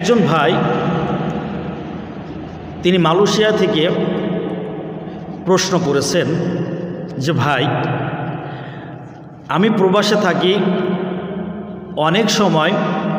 একজন ভাই তিনি মালয়েশিয়া থেকে প্রশ্ন করেছেন যে ভাই, আমি প্রবাসে থাকি, অনেক সময়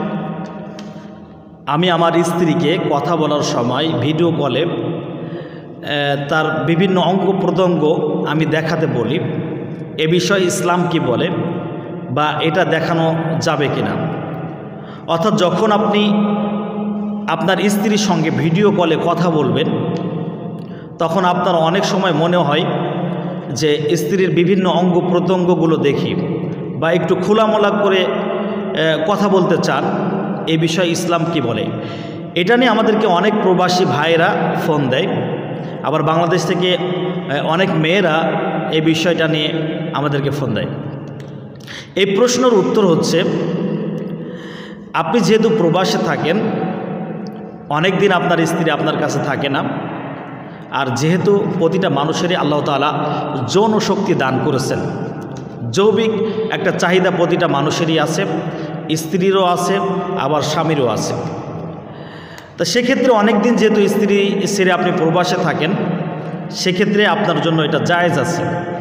আমি আমার স্ত্রীকে কথা বলার সময় ভিডিও কলে তার বিভিন্ন অঙ্গ প্রত্যঙ্গ আমি দেখাতে বলি। এ বিষয়ে ইসলাম কি বলে বা এটা দেখানো যাবে কিনা? অর্থাৎ যখন আপনি আপনার স্ত্রীর সঙ্গে ভিডিও কলে কথা বলবেন তখন আপনার অনেক সময় মনে হয় যে স্ত্রীর বিভিন্ন অঙ্গ প্রত্যঙ্গগুলো দেখি বা একটু খোলামেলা করে কথা বলতে চান। এই বিষয়ে ইসলাম কি বলে? এটা নিয়ে আমাদেরকে অনেক প্রবাসী ভাইয়েরা ফোন দেয়, আবার বাংলাদেশ থেকে অনেক মেয়েরা এই বিষয়টা নিয়ে আমাদেরকে ফোন দেয়। এই প্রশ্নের উত্তর হচ্ছে, আপনি যেহেতু প্রবাসে থাকেন, অনেক দিন আপনার স্ত্রী আপনার কাছে থাকে না, আর যেহেতু প্রতিটা মানুষেরই আল্লাহ তাআলা যৌন শক্তি দান করেছেন, জৈবিক একটা চাহিদা প্রতিটা মানুষেরই আছে, স্ত্রীরও আছে আবার স্বামীরও আছে। তো সেক্ষেত্রে অনেক দিন যেহেতু স্ত্রী ছেড়ে আপনি প্রবাসে থাকেন, সেক্ষেত্রে আপনার জন্য এটা জায়েজ আছে।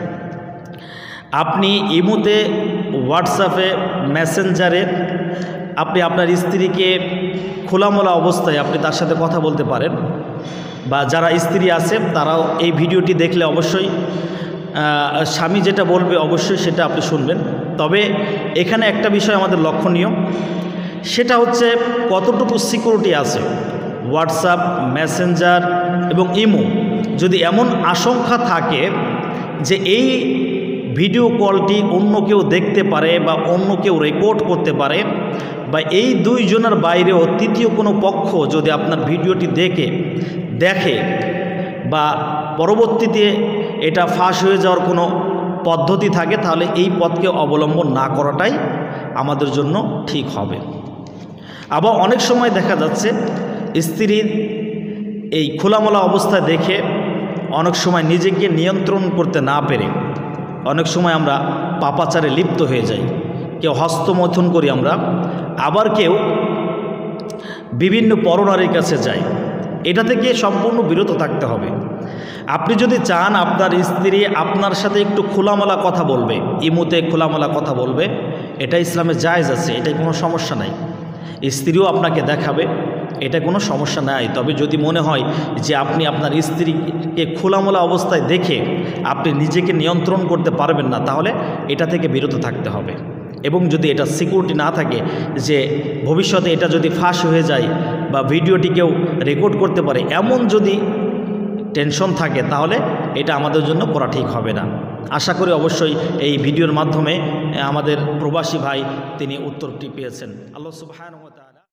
আপনি ইমোতে, হোয়াটসঅ্যাপে, মেসেঞ্জারে আপনি আপনার স্ত্রীকে খোলামেলা অবস্থায় আপনি তার সাথে কথা বলতে পারেন, বা যারা স্ত্রী আছে তারাও এই ভিডিওটি দেখলে অবশ্যই স্বামী যেটা বলবে অবশ্যই সেটা আপনি শুনবেন। তবে এখানে একটা বিষয় আমাদের লক্ষণীয়, সেটা হচ্ছে কতটুকু সিকিউরিটি আছে হোয়াটসঅ্যাপ, মেসেঞ্জার এবং ইমো। যদি এমন আশঙ্কা থাকে যে এই ভিডিও কলটি অন্য কেউ দেখতে পারে বা অন্য কেউ রেকর্ড করতে পারে, বা এই দুইজনের বাইরেও তৃতীয় কোনো পক্ষ যদি আপনার ভিডিওটি দেখে বা পরবর্তীতে এটা ফাঁস হয়ে যাওয়ার কোনো পদ্ধতি থাকে, তাহলে এই পথকে অবলম্বন না করাটাই আমাদের জন্য ঠিক হবে। আবার অনেক সময় দেখা যাচ্ছে স্ত্রীর এই খোলামেলা অবস্থায় দেখে অনেক সময় নিজেকে নিয়ন্ত্রণ করতে না পেরে অনেক সময় আমরা পাপাচারে লিপ্ত হয়ে যাই। কেউ হস্তমৈথুন করি আমরা, আবার কেউ বিভিন্ন পরনারীর কাছে যায়। এটা থেকে সম্পূর্ণ বিরত থাকতে হবে। আপনি যদি চান আপনার স্ত্রী আপনার সাথে একটু খোলামেলা কথা বলবে, ইমোতে খোলামেলা কথা বলবে, এটা ইসলামে জায়েজ আছে, এটাই কোনো সমস্যা নাই। স্ত্রীও আপনাকে দেখাবে, এটা কোনো সমস্যা নাই। তবে যদি মনে হয় যে আপনি আপনার স্ত্রীকে খোলামেলা অবস্থায় দেখে আপনি নিজেকে নিয়ন্ত্রণ করতে পারবেন না, তাহলে এটা থেকে বিরত থাকতে হবে। এবং যদি এটা সিকিউরিটি না থাকে যে ভবিষ্যতে এটা যদি ফাঁস হয়ে যায় বা ভিডিওটি কেউ রেকর্ড করতে পারে, এমন যদি টেনশন থাকে, তাহলে এটা আমাদের জন্য করা ঠিক হবে না। আশা করি অবশ্যই এই ভিডিওর মাধ্যমে আমাদের প্রবাসী ভাই তিনি উত্তরটি পেয়েছেন। আল্লাহ সুবহানাহু ওয়া তাআলা